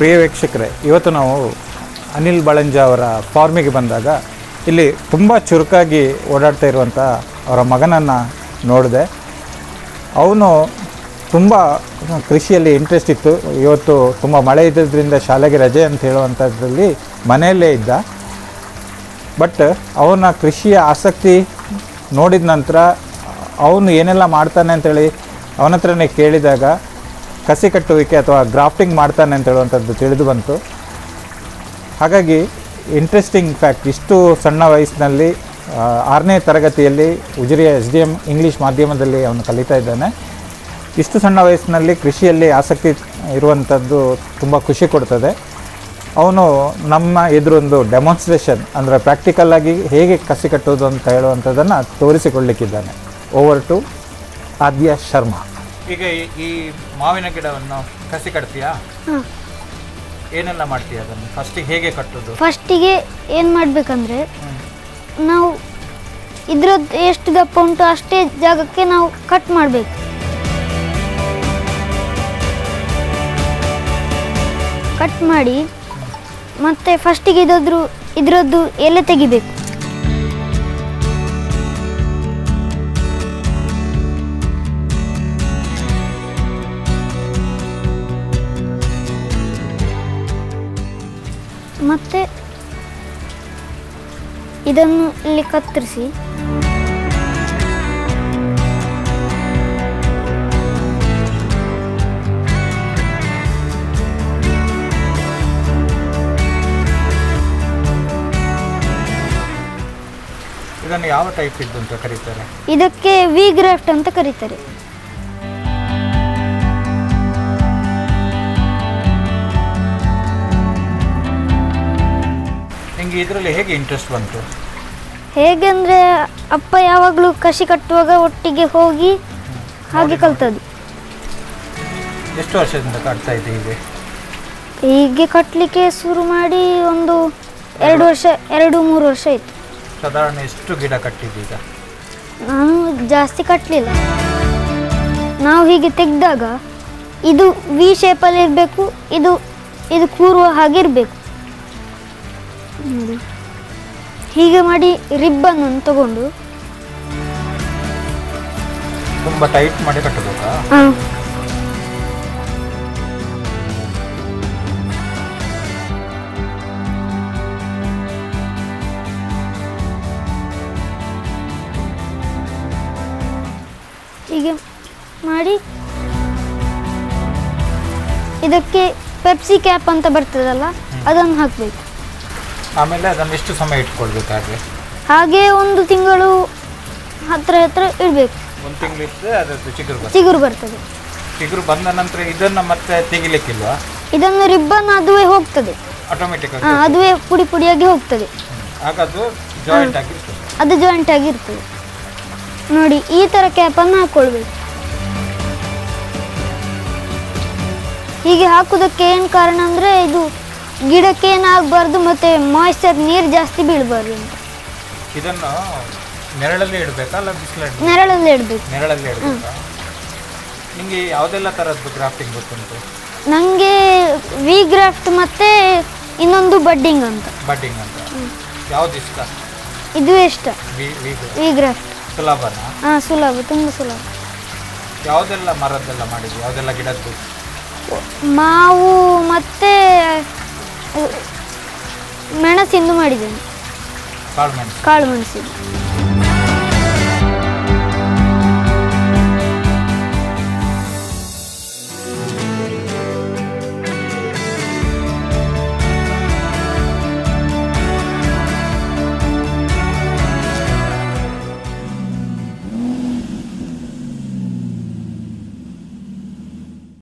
ಪ್ರಿಯ ವೀಕ್ಷಕರೇ, ಇವತ್ತು ನಾವು ಅನಿಲ್ ಬಳಂಜ ಅವರ ಫಾರ್ಮಿಗೆ ಬಂದಾಗ ಇಲ್ಲಿ ತುಂಬ ಚುರುಕಾಗಿ ಓಡಾಡ್ತಾ ಇರುವಂಥ ಅವರ ಮಗನನ್ನು ನೋಡಿದೆ. ಅವನು ತುಂಬ ಕೃಷಿಯಲ್ಲಿ ಇಂಟ್ರೆಸ್ಟ್ ಇತ್ತು. ಇವತ್ತು ತುಂಬ ಮಳೆ ಇದ್ದದ್ರಿಂದ ಶಾಲೆಗೆ ರಜೆ ಅಂತ ಹೇಳುವಂಥದ್ರಲ್ಲಿ ಮನೆಯಲ್ಲೇ ಇದ್ದ. ಬಟ್ ಅವನ ಕೃಷಿಯ ಆಸಕ್ತಿ ನೋಡಿದ ನಂತರ ಅವನು ಏನೆಲ್ಲ ಮಾಡ್ತಾನೆ ಅಂತೇಳಿ ಅವನ ಹತ್ರನೇ ಕೇಳಿದಾಗ ಕಸಿ ಕಟ್ಟುವಿಕೆ ಅಥವಾ ಗ್ರಾಫ್ಟಿಂಗ್ ಮಾಡ್ತಾನೆ ಅಂತ ಹೇಳುವಂಥದ್ದು ತಿಳಿದು ಬಂತು. ಹಾಗಾಗಿ ಇಂಟ್ರೆಸ್ಟಿಂಗ್ ಫ್ಯಾಕ್ಟ್, ಇಷ್ಟು ಸಣ್ಣ ವಯಸ್ಸಿನಲ್ಲಿ 6ನೇ ತರಗತಿಯಲ್ಲಿ ಉಜಿರೆಯ SDM ಇಂಗ್ಲೀಷ್ ಮಾಧ್ಯಮದಲ್ಲಿ ಅವನು ಕಲಿತಾ ಇದ್ದಾನೆ. ಇಷ್ಟು ಸಣ್ಣ ವಯಸ್ಸಿನಲ್ಲಿ ಕೃಷಿಯಲ್ಲಿ ಆಸಕ್ತಿ ಇರುವಂಥದ್ದು ತುಂಬ ಖುಷಿ ಕೊಡ್ತದೆ. ಅವನು ನಮ್ಮ ಎದುರೊಂದು ಡೆಮಾನ್ಸ್ಟ್ರೇಷನ್ ಅಂದರೆ ಪ್ರಾಕ್ಟಿಕಲ್ಲಾಗಿ ಹೇಗೆ ಕಸಿ ಕಟ್ಟೋದು ಅಂತ ಹೇಳುವಂಥದ್ದನ್ನು ತೋರಿಸಿಕೊಳ್ಳಲಿಕ್ಕಿದ್ದಾನೆ. Over to Aadya Sharma. ಈಗ ಈ ಮಾವಿನ ಗಿಡವನ್ನು ಕಸಿ ಕಟ್ತೀಯಾ? ಏನೆಲ್ಲ ಮಾಡ್ತೀಯ ಅದನ್ನು? ಫಸ್ಟಿಗೆ ಹೇಗೆ ಕಟ್ಟೋದು? ಫಸ್ಟಿಗೆ ಏನು ಮಾಡಬೇಕಂದ್ರೆ, ನಾವು ಇದ್ರದ್ದು ಎಷ್ಟು ದಪ್ಪ ಉಂಟು ಅಷ್ಟೇ ಜಾಗಕ್ಕೆ ನಾವು ಕಟ್ ಮಾಡಬೇಕು. ಕಟ್ ಮಾಡಿ ಮತ್ತೆ ಫಸ್ಟಿಗೆ ಇದ್ರದ್ದು ಎಲೆ ತೆಗಿಬೇಕು. ಮತ್ತೆ ಇದನ್ನು ಇಲ್ಲಿ ಕತ್ತರಿಸಿ ಇದನ್ನು ಯಾವ ಟೈಪ್ ಇದ್ದು ಅಂತ ಕರೀತಾರೆ? ಇದಕ್ಕೆ ವಿ ಗ್ರಾಫ್ಟ್ ಅಂತ ಕರೀತಾರೆ. ನಿಮಗೆ ಇದರಲ್ಲಿ ಹೇಗೆ ಇಂಟ್ರೆಸ್ಟ್ ಬಂತು? ಹೇಗೆ ಅಂದರೆ ಅಪ್ಪ ಯಾವಾಗಲೂ ಕಸಿ ಕಟ್ಟುವಾಗ ಒಟ್ಟಿಗೆ ಹೋಗಿ ಹಾಗೆ ಕಲ್ತದ್ದು. ಎಷ್ಟು ವರ್ಷದಿಂದ ಕಟ್ತಾ ಇದ್ದೆ ಹೀಗೆ? ಹೀಗೆ ಕಟ್ಟಲಿಕ್ಕೆ ಶುರು ಮಾಡಿ ಒಂದು 2-3 ವರ್ಷ ಆಯಿತು. ಸಾಧಾರಣ ಎಷ್ಟು ಗಿಡ ಕಟ್ಟಿದ್ದೀಗ? ನಾನು ಜಾಸ್ತಿ ಕಟ್ಟಲಿಲ್ಲ. ನಾವು ಹೀಗೆ ತೆಗೆದಾಗ ಇದು ವಿ ಶೇಪಲ್ಲಿ ಇರಬೇಕು, ಇದು ಕೂರುವ ಹಾಗೆ ಇರಬೇಕು. ನೋಡಿ, ಹೀಗೆ ಮಾಡಿ ರಿಬ್ಬನ್ನು ತಗೊಂಡು ತುಂಬ ಟೈಟ್ ಮಾಡಿ ಕಟ್ಟಬೇಕಾ? ಹೀಗೆ ಮಾಡಿ ಇದಕ್ಕೆ ಪೆಪ್ಸಿ ಕ್ಯಾಪ್ ಅಂತ ಬರ್ತದಲ್ಲ, ಅದನ್ನು ಹಾಕಬೇಕು. ಆಮೇಲೆ ಅದನ್ನು ಎಷ್ಟು ಸಮಯ ಇಟ್ಕೊಳ್ಬೇಕು? ಹಾಗೆ 1 ತಿಂಗಳು ಹತ್ರ ಇಡಬೇಕು. 1 ತಿಂಗಳು ಇಟ್ಟರೆ ಅದರದ್ದು ಚಿಗುರು ಬರ್ತದೆ. ಚಿಗುರು ಬಂದ ನಂತರ ಇದನ್ನು ಮತ್ತೆ ತೆಗಿಲಿಕ್ಕಿಲ್ವಾ? ಇದನ್ನು ರಿಬ್ಬನ್ ಅದುವೇ ಹೋಗ್ತದೆ, ಆಟೋಮೆಟಿಕ್ ಅದುವೇ ಪುಡಿಯಾಗಿ ಹೋಗ್ತದೆ. ಹಾಗದು ಜಾಯಿಂಟ್ ಆಗಿರ್ತದೆ. ಅದು ಜಾಯಿಂಟ್ ಆಗಿರ್ತದೆ. ನೋಡಿ, ಈ ಥರ ಕ್ಯಾಪನ್ನು ಹಾಕ್ಕೊಳ್ಬೇಕು. ಹೀಗೆ ಹಾಕೋದಕ್ಕೆ ಏನು ಕಾರಣ ಅಂದರೆ, ಇದು ಗಿಡಕ್ಕೆ ಏನಾಗಬಾರ್ದು ಮತ್ತು ಮಾಯ್ಶ್ಚರ್ ನೀರು ಜಾಸ್ತಿ ಬೀಳಬಾರ್ದು ಅಂತ. ಇದನ್ನು ನೆರಳಲ್ಲಿ ಇಡಬೇಕಾ ಅಲ್ಲ ಬಿಸಿಲಲ್ಲಿ? ನೆರಳಲ್ಲಿ ಇಡಬೇಕು. ನೆರಳಲ್ಲಿ ಇಡಬೇಕಾ? ನಿಮಗೆ ಯಾವುದೆಲ್ಲ ಥರದ್ದು ಗ್ರಾಫ್ಟಿಂಗ್ ಗೊತ್ತುಂಟು? ನನಗೆ ವಿ ಗ್ರಾಫ್ಟ್ ಮತ್ತು ಇನ್ನೊಂದು ಬಡ್ಡಿಂಗ್ ಅಂತ. ಬಡ್ಡಿಂಗ್ ಅಂತ ಯಾವ್ದು ಇಷ್ಟ? ಇದು ಇಷ್ಟ. ವಿ ಗ್ರಾಫ್ಟ್ ಸುಲಭನಾ? ಹಾಂ, ಸುಲಭ, ತುಂಬ ಸುಲಭ. ಯಾವುದೆಲ್ಲ ಮರದ್ದೆಲ್ಲ ಮಾಡಿದ್ವಿ? ಯಾವುದೆಲ್ಲ ಗಿಡದ್ದು? ಮಾವು ಮತ್ತು ಮೆಣಸಿಂದು ಮಾಡಿದ್ದೇನೆ. ಕಾಳು ಮೆಣಸು.